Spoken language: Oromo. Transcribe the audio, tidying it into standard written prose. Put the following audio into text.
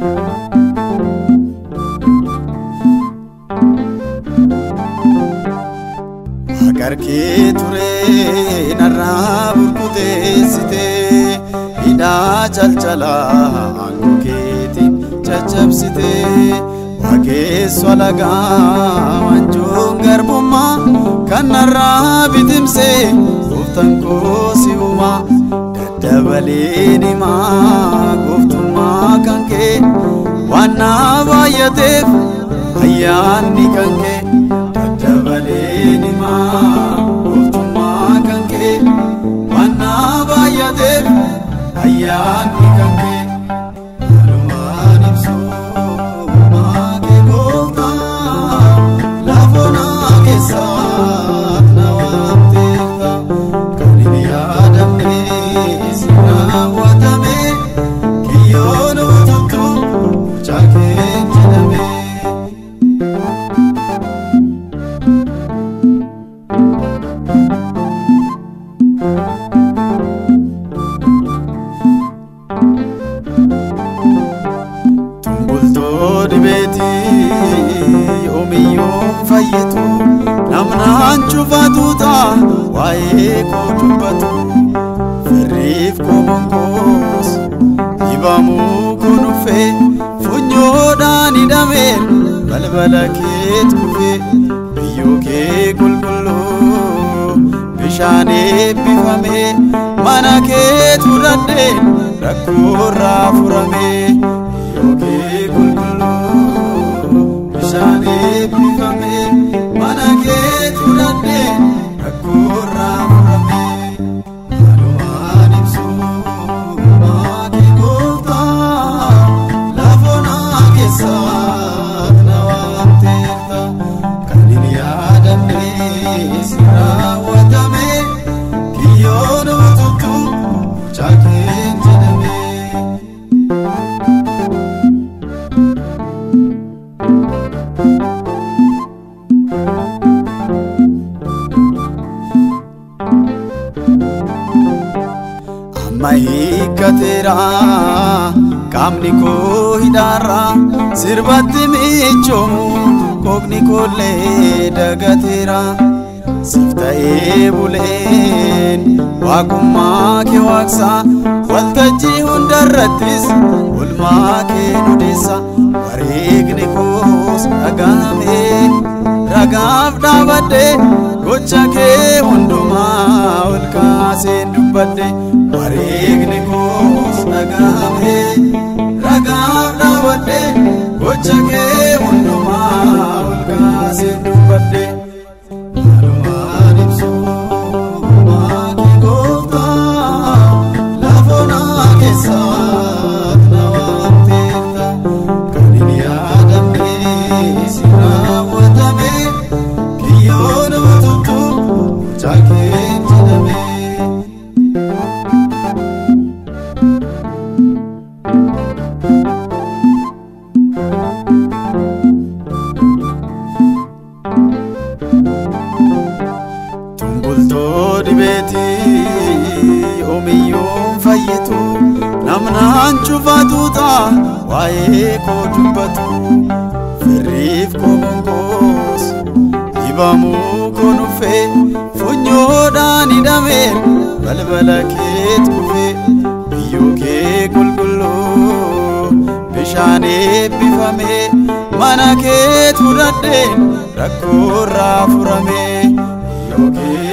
Akarkee turee narraa burkuteessitee hidhaa calcalaa aangoo keetiin caccabsitee waaqessu alagaa wanjoon garbummaa kan narraa bitimsee gooftaan koo si uumaa daddabaleen himaa gooftummaa kan kee waan naa baay'ateef ayyaanni kan kee daddabaleen himaa gooftummaa kan kee waan naa baay'ateef ayyaanni kan kee walumaan ibsuumaa kee gooftaa lafoonaa keessaat na waamteerta kan hin yaadamne si raawwatame kiyyoon ututtu mucaa kee jedhame. Tumbultoo dibeetii yoomiyyuu fayyitu namnaan cufatuuta waa'ee koo dubbatu firriif koo bonkoos dhibamuu koo dhufe funyoodhaan hidhameen balbala keet kufe biyyoo kee qulqulluu bishaan eebbifame mana keet fudhadheen rakkoorraa furame biyyoo kee qulqulluu bishaan eebbifame mana keet fudhadheen rakkoorraa furame walumaan ibsuumaa kee gooftaa lafoonaa keessaat na waamteerta kan hin yaadamne si raawwatame kiyyoon ututtu mucaa kee jedhame. Amma hiikkateera qaamni koo hidhaarra sirbatti miiccoomu kookni koollee dagateera siif ta'ee buleen waaqummaa kee waaqsa waltajjii hundarrattis oolmaa kee odeessa wareegni koos dhagahame ragaaf dhaabadhe gocha kee hundumaa ol kaaseen dubbadhe wareegni koos dhagahame ragaaf dhaabadhe gocha kee hundumaa ol kaaseen dubbadhe walumaan ibsuumaa kee gooftaa lafoonaa keessaat na waamteerta kan hin yaadamne si raawwatame kiyyoon ututtu mucaa kee jedhame. Tumbultoo dibeetii yoomiyyuu fayyitu namnaan cufatuuta waa'ee koo dubbatu firriif koo bonkoos dhibamuu koo dhufe funyoodhaan hidhameen balbala keet kufe biyyoo kee qulqulluu bishaan eebbifame mana keet fudhadheen rakkoorraa furame biyyoo kee